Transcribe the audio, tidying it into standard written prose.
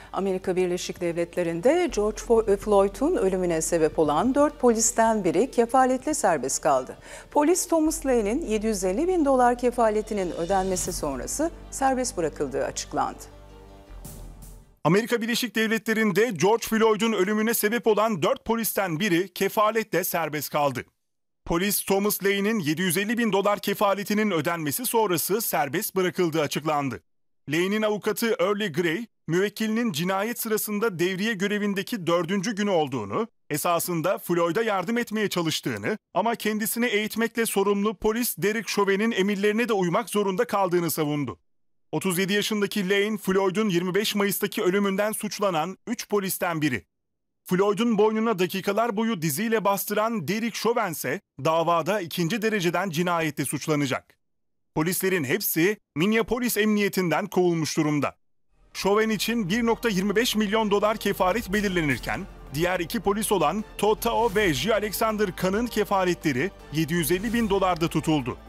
Amerika Birleşik Devletleri'nde George Floyd'un ölümüne sebep olan 4 polisten biri kefaletle serbest kaldı. Polis Thomas Lane'in $750.000 kefaletinin ödenmesi sonrası serbest bırakıldığı açıklandı. Amerika Birleşik Devletleri'nde George Floyd'un ölümüne sebep olan 4 polisten biri kefaletle serbest kaldı. Polis Thomas Lane'in $750.000 kefaletinin ödenmesi sonrası serbest bırakıldığı açıklandı. Lane'in avukatı Earl Gray, müvekkilinin cinayet sırasında devriye görevindeki 4. günü olduğunu, esasında Floyd'a yardım etmeye çalıştığını ama kendisini eğitmekle sorumlu polis Derek Chauvin'in emirlerine de uymak zorunda kaldığını savundu. 37 yaşındaki Lane, Floyd'un 25 Mayıs'taki ölümünden suçlanan 3 polisten biri. Floyd'un boynuna dakikalar boyu diziyle bastıran Derek Chauvin ise davada 2. dereceden cinayetle suçlanacak. Polislerin hepsi Minneapolis Emniyetinden kovulmuş durumda. Chauvin için $1.25 milyon kefaret belirlenirken, diğer 2 polis olan Todd Tao ve J. Alexander Kahn'ın kefaretleri $750.000'da tutuldu.